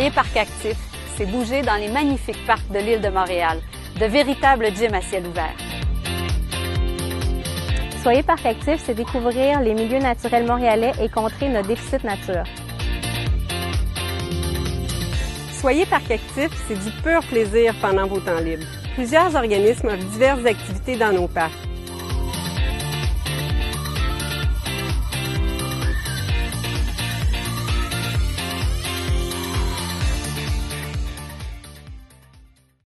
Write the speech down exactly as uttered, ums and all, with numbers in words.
Soyez Parc Actif, c'est bouger dans les magnifiques parcs de l'île de Montréal, de véritables gyms à ciel ouvert. Soyez Parc Actif, c'est découvrir les milieux naturels montréalais et contrer notre déficit nature. Soyez Parc Actif, c'est du pur plaisir pendant vos temps libres. Plusieurs organismes offrent diverses activités dans nos parcs.